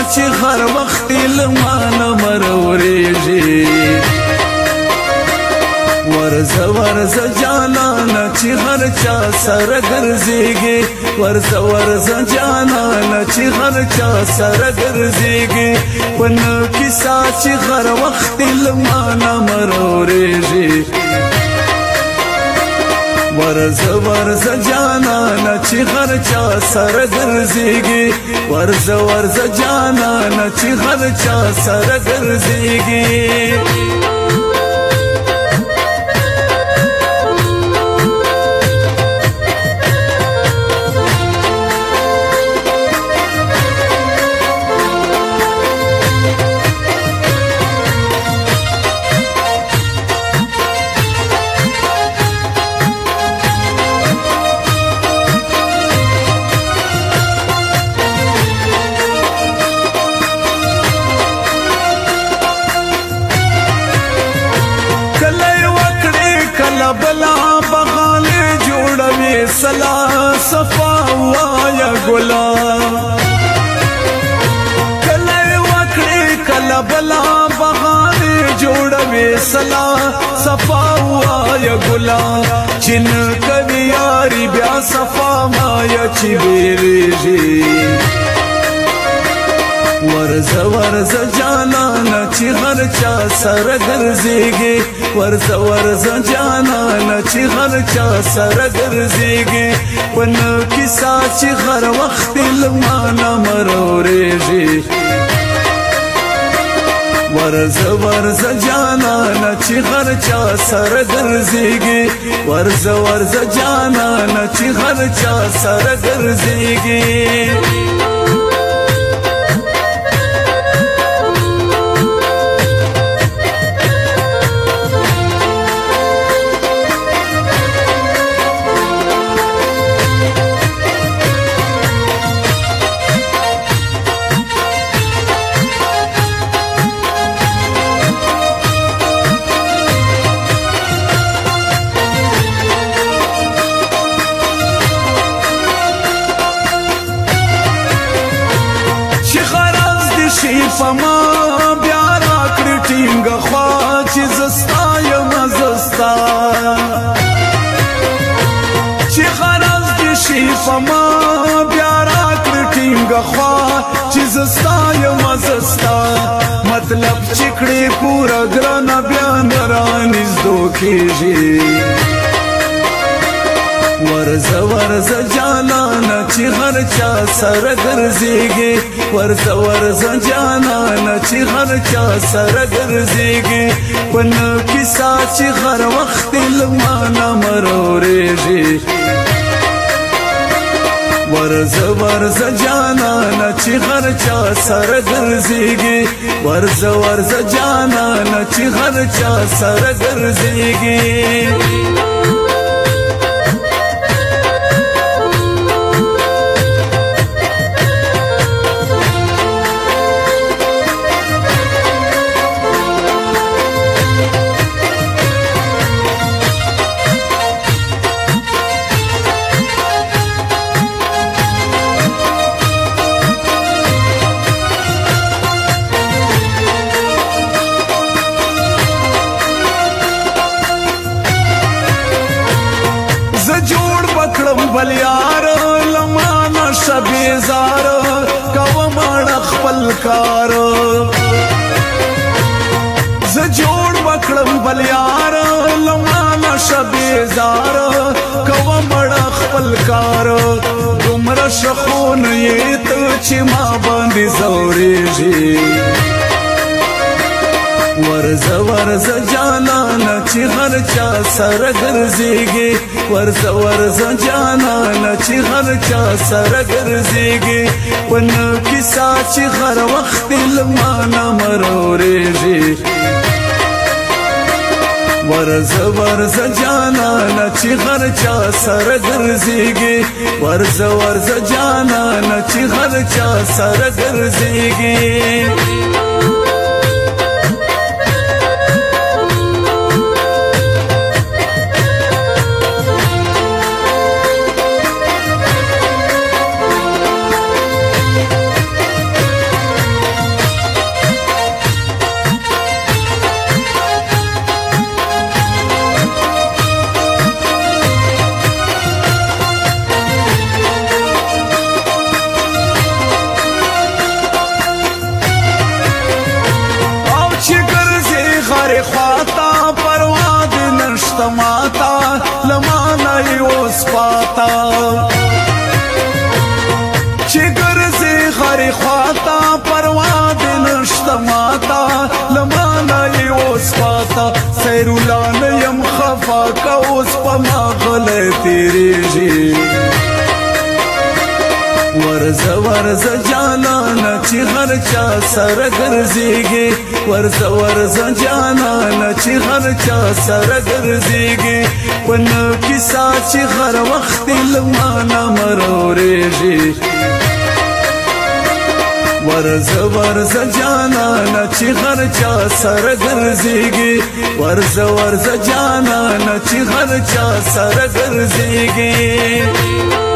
چې هر وخت لمانه مروریږي ورزه ورزه جانانه چې هر چا سره ګرځېږي ورزه ورزه جانانه چې هر چا سره ګرځېږي په نه کیسه چې هر وخت لمانه مروریږي ورزه ورزه جانانه چې هر چا سره ګرځېږي ورزه ورزه جانانه چې هر چا سره ګرځېږي بلا بغالی جوڑوی سلا صفا وایا گلا کلی وکڑی کلا بلا بغالی جوڑوی سلا صفا وایا گلا چن کبی یاری بیا صفا مایا چی بیریجی ورزه ورزه جانانه چې هر چا سره ګرځېږي ورزه ورزه جانانه چې هر چا سره ګرځېږي په نه کیسه چې هر وخت لمانه مروریږي ورزه ورزه جانانه چې هر چا سره ګرځېږي ورزه ورزه جانانه چې هر چا سره ګرځېږي فما بیا راکړې ټینګه خوا چې زستا یم زستا چې غرض دې شي فما بیا راکړې ټینګه خوا چې زستا یم زستا مطلب چې کړې پوره ګرانه بیا نه رانږدې کېږي ورزه ورزه جانانه چې هر چا سره ګرځېږي ورزه ورزه جانانه چې هر چا سره ګرځېږي په نه کیسه چې هر وخت لمانه مروریږي ورزه ورزه جانانه چې هر چا سره ګرځېږي ورزه ورزه جانانه چې هر چا سره ګرځېږي بل یار لمانه شبیزار کوم اړه خپل کار زه جوړ وکړم بل یار لمانه شبیزار کوم اړه خپل کار دومره شخون یې ته چې ما باندې زورېږي ورزه ورزه جانانه چې هر چا سره ګرځېږي ورزه ورزه جانانه چې هر چا سره ګرځېږي په نه کیسه چې هر وخت لمانه مروریږي ورزه ورزه جانانه چې هر چا سره ګرځېږي ورزه ورزه جانانه چې هر چا سره ګرځېږي نشته ماتا لمانه یې اوس پاتا چې ګرځې هرې خواته پروا دې نشته ماتا لمانه یې اوس پاتا سیرالله نه یم خفا که اوس په ما غلی تېرېږي ورځه ورځه جانانه چې هر چا سره ګرځېږي ورځه ورځه جانانه چې هر چا سره ګرځېږي په نه کیسه چې هر وخت یې له مانه مرورېږي ورځه ورځه جانانه چې هر چا سره ګرځېږي ورځه ورځه جانانه چې هر چا سره ګرځېږي